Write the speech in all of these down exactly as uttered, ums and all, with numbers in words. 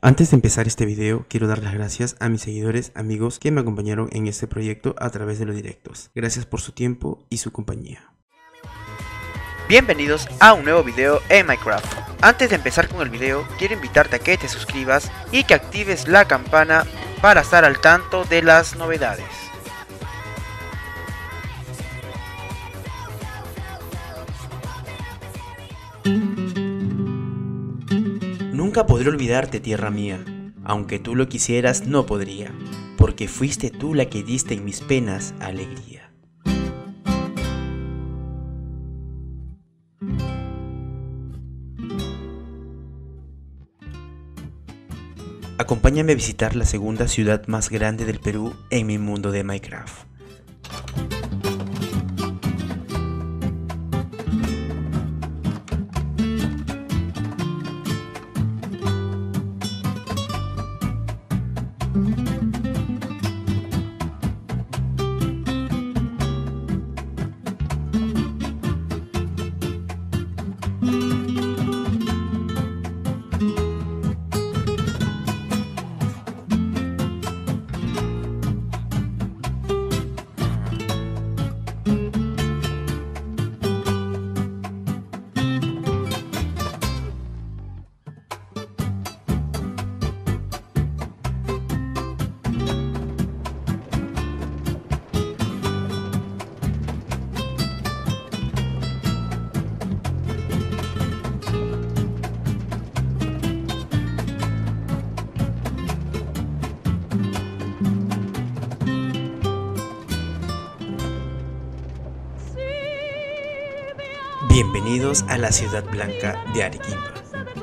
Antes de empezar este video, quiero dar las gracias a mis seguidores, amigos que me acompañaron en este proyecto a través de los directos. Gracias por su tiempo y su compañía. Bienvenidos a un nuevo video en Minecraft. Antes de empezar con el video, quiero invitarte a que te suscribas y que actives la campana para estar al tanto de las novedades. Nunca podré olvidarte, tierra mía, aunque tú lo quisieras no podría, porque fuiste tú la que diste en mis penas alegría. Acompáñame a visitar la segunda ciudad más grande del Perú en mi mundo de Minecraft. Bienvenidos a la ciudad blanca de Arequipa.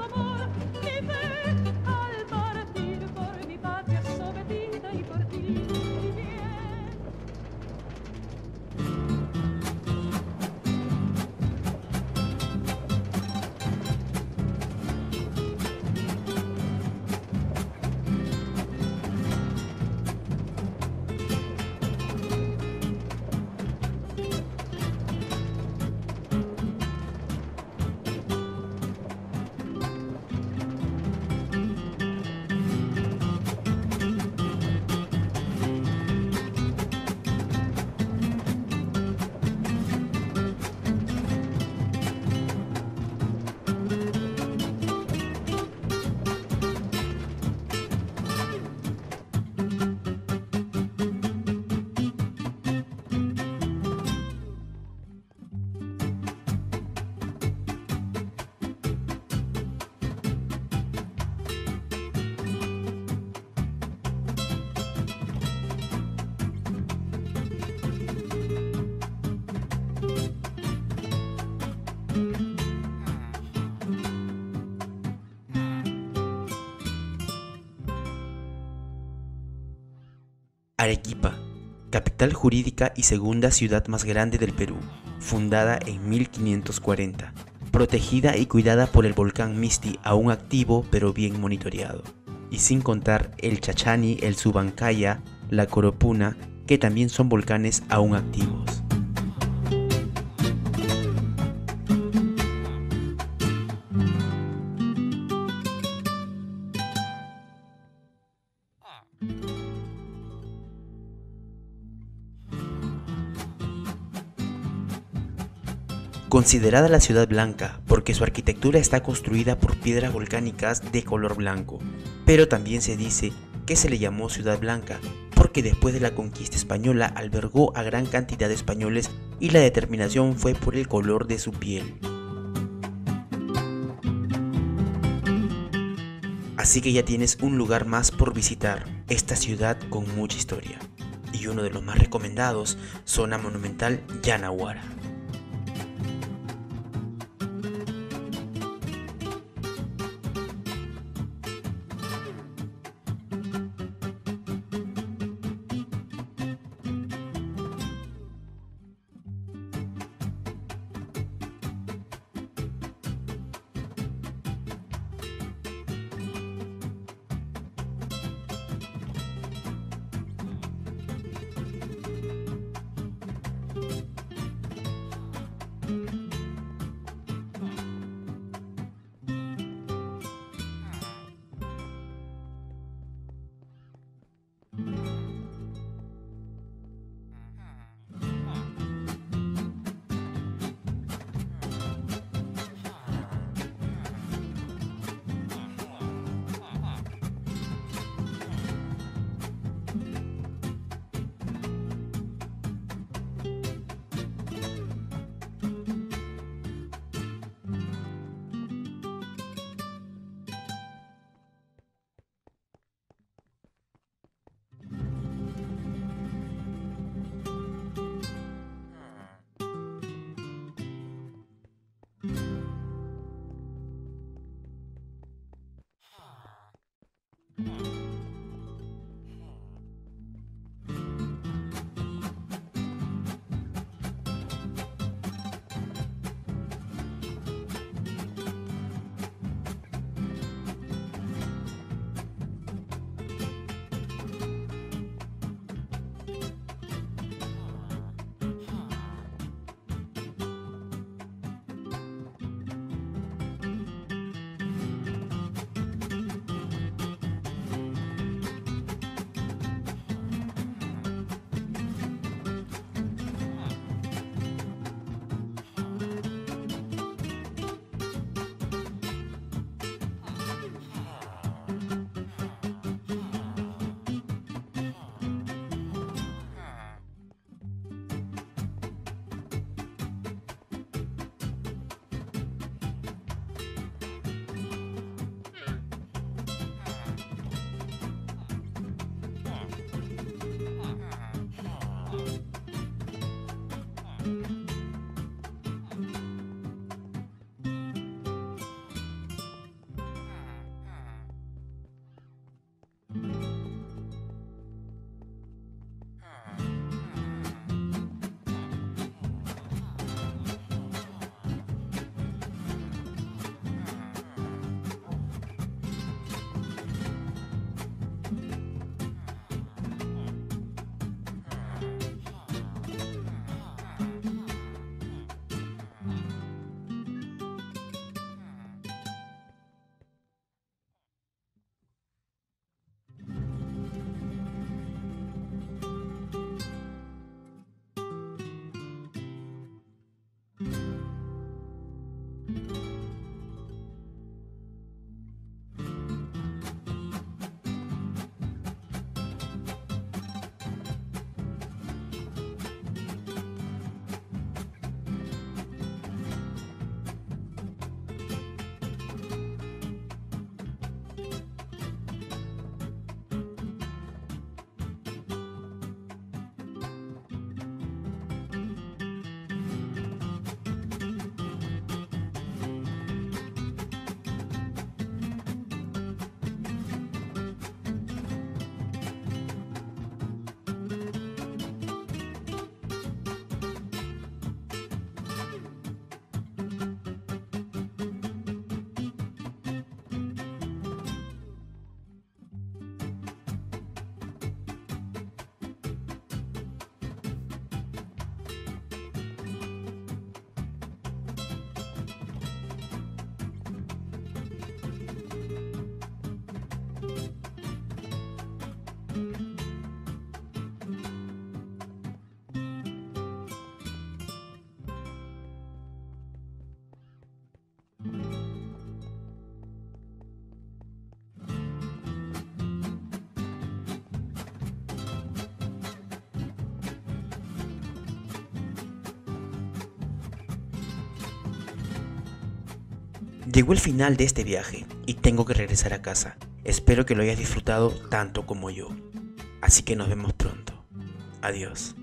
Arequipa, capital jurídica y segunda ciudad más grande del Perú, fundada en mil quinientos cuarenta, protegida y cuidada por el volcán Misti, aún activo pero bien monitoreado, y sin contar el Chachani, el Subancaya, la Coropuna, que también son volcanes aún activos. Considerada la ciudad blanca porque su arquitectura está construida por piedras volcánicas de color blanco, pero también se dice que se le llamó Ciudad Blanca porque después de la conquista española albergó a gran cantidad de españoles y la determinación fue por el color de su piel. Así que ya tienes un lugar más por visitar, esta ciudad con mucha historia, y uno de los más recomendados, zona monumental Yanaguara. Llegó el final de este viaje y tengo que regresar a casa. Espero que lo hayas disfrutado tanto como yo. Así que nos vemos pronto. Adiós.